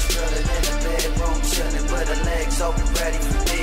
Chillin' in the bedroom, chillin' with her legs open, ready for me.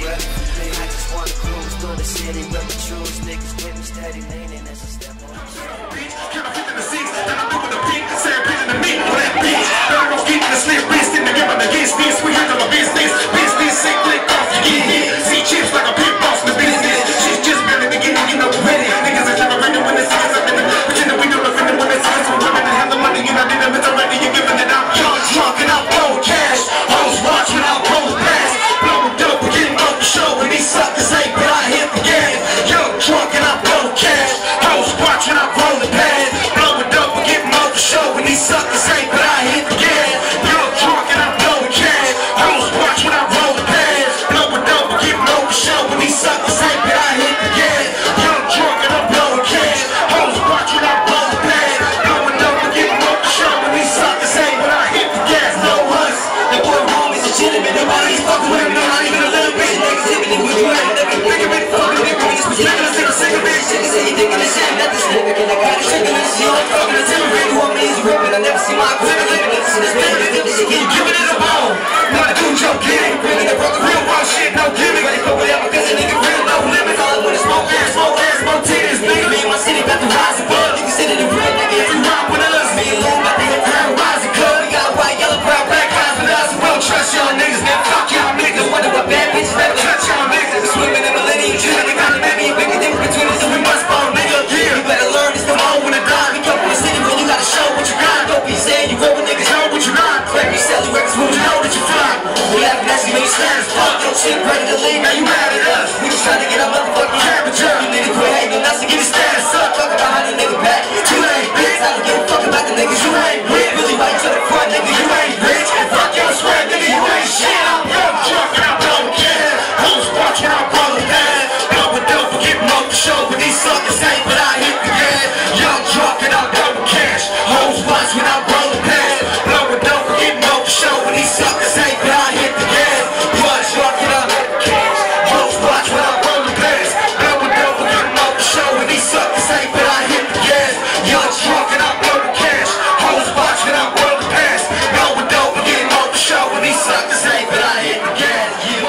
I just wanna cruise through the city with my shoes, niggas with me steady leaning as I step on the street. Can I get in the seats? Then I do with the beat, say I'm getting the meat on that beat. Better go get in the slip wrist and give them against this. We handle the business, say click off, you get hit. See chips like a pit boss in the business. She's just barely beginning, you know we're ready. Niggas are never ready when it's eyes up in the pretending we don't offend when it's eyes. When women have the money, you know, didn't it's already, you giving it out. Young, drunk, and I'm blowing cash. Hoes watching, I'm blowing past. Blowing dope, we're getting off the show. And these suckers ain't, but I hit the gas. Young, drunk, and I'm blowing cash. Hoes watching, I'm rolling past. Blowing dope, we're getting off the show. And these suckers ain't, but I hit the gas. Young, drunk, and I'm blowing cash. Hoes watching, I'm rolling past. Blowing dope, we're getting off the show. And these suckers ain't, but I hit the gas. Young, drunk, and I'm blowing cash. Hoes watching, I'm rolling past. Blowing dope, we're getting off the show. And these suckers ain't, but I hit the gas. No us. The boy home is legitimate. Nobody's fucking with him, not even a little bit. Niggas hit me, we do it. Niggas bigger than fucking niggas. We sticking us in a cigarette. Shit, say you thinking this shit, nothing significant. I got it shaking this shit. I'm talking to Tim Ray. You want me, he's ripping. I never see my equivalent. Listen, this baby, this shit, keep giving it a bone. Not a dude, Joe, get it. Bringing the broken real wild shit, no gimmick. Ready for whatever, cause a nigga real, no limits. All I want is smoke ass, smoke titties. Nigga, me and my city got the rise above. Niggas sit in the real nigga, if you rock with us. Me and Lou got the hip crown rising club. We got white, yellow, brown, black eyes with us. We don't trust y'all niggas, man. Fuck y'all niggas. Wonder what bad bitches never touch y'all niggas. Swimming in millennium, chillin', they got a baby. Big difference between us and we must bone, nigga. Yeah, you better learn this, come on when it die. We come from the city when you gotta show what you got. Don't be saying you roll with niggas, know what you not. Claim you sell your records when you know that you fly. We laughing at you when you stand as fuck. Your shit ready to leave, now you mad at us. We just trying to get our motherfucking temperature. You niggas quit hating on us and get your status up. Talking behind the nigga back. Too late, bitch. I don't give a fuck about the niggas you ain't with. Really fight to the front, nigga, you ain't rich. And fuck your swear, nigga, you ain't shit. I'm young, drunk, and I'm blowing cash. Hoes watching, I'm rolling past. Blowing dope, we're getting off the show. But these suckers ain't, but I hit the gas. Young, drunk, and I'm blowing cash. Hoes watching, I'm rolling past. Blowing dope, we're getting off the show. But these suckers ain't, but I hit the gas. Young, drunk, and I'm blowing cash. Hoes watching, I'm rolling past. Blowing dope, we're getting off the show. But these suckers ain't, but I hit the gas. Young, drunk, and I'm blowing cash. Hoes watching, I'm rolling past. Blowing dope, we're getting off the show. But these suckers ain't, but I hit the gas.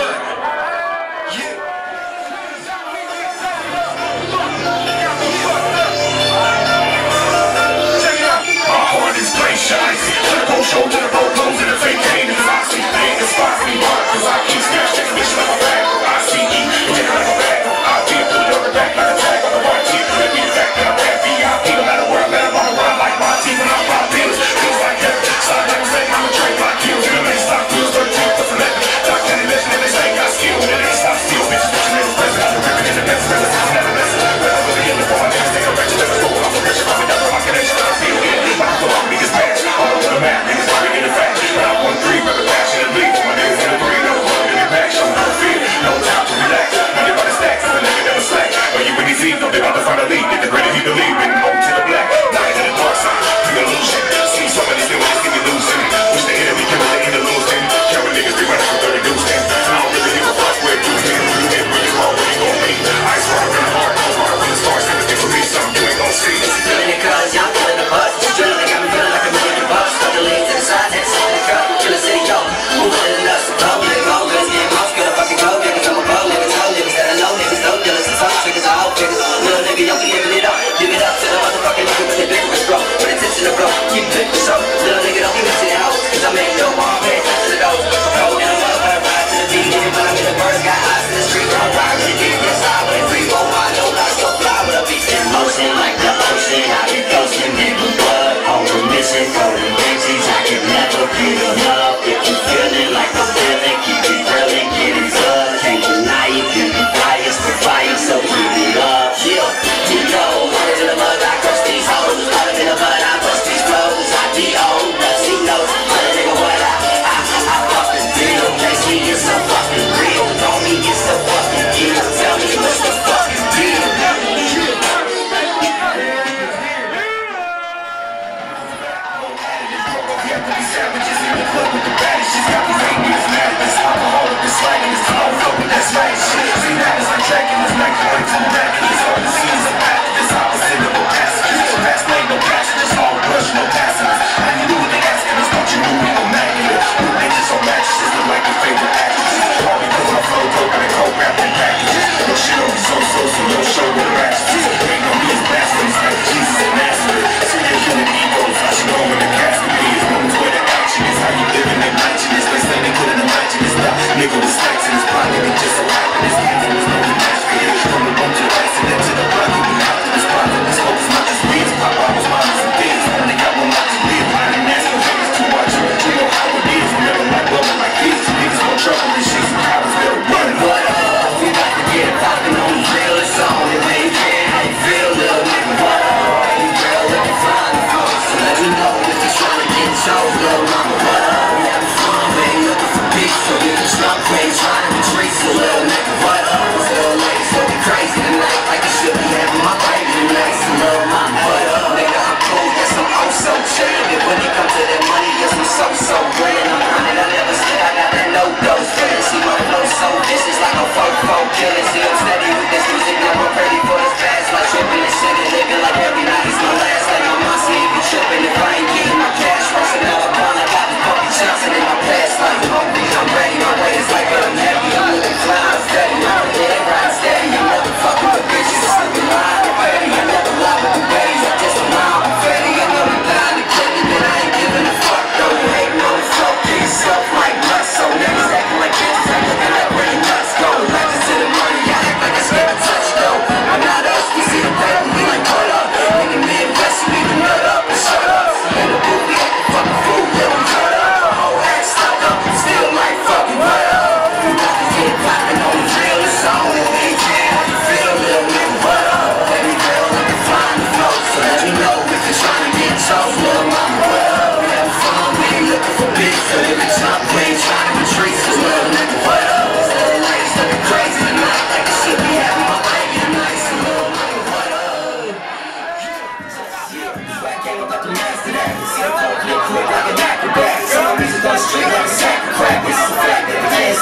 Show to the road, clothes in the fake cane, and I see things that spots me hard, cause I keep snatching bitch like a bag, I see E, take her like a bag, I did put it on the back like a tag on the white tee, let me the fact that I'm that VIP, no matter where I'm at, I'm on the run like my team, when I pop pills, feels like that, side like a fake, I'm a drink like kills, in the main stock pills, 13th of 11, Doc Danny legend, and they say got skill, and they stop steal, bitches, bitches, niggas, present, I'm the ripping in the best, present, I'm never messing, whether I'm really in the bar, niggas, they don't wretched, never go, I'm a rich, I'm a never, my connection, I feel it, I'm the niggas mad, all over the map, niggas,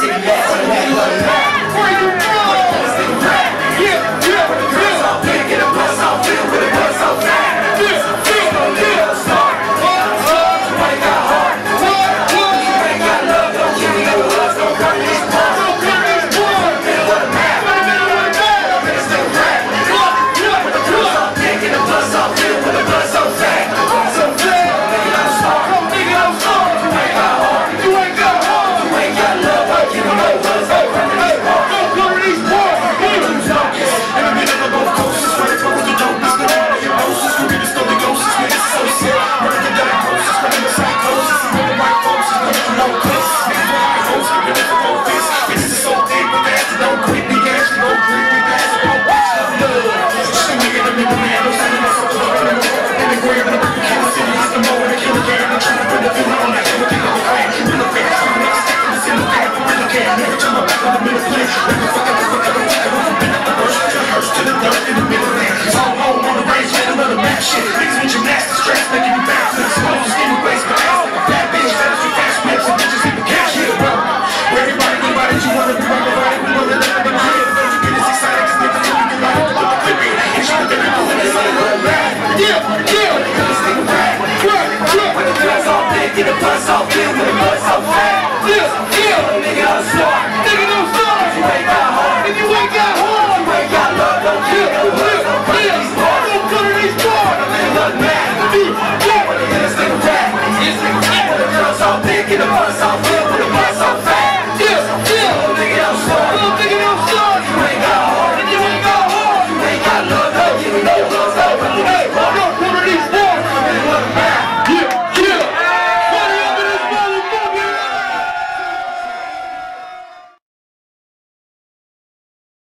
city mad. Where you from? Yeah, yeah, with the girls all big and the bus all filled with the bus all fat. Get the bus off, filled with the bus off fat. Nigga don't start. Nigga don't start. If you ain't got heart, if you ain't got heart, you ain't got love, don't kill. Don't come to these bars. Don't come to these bars. Don't let it look mad. When the niggas nigga rap, when the girls all big, get the bus off.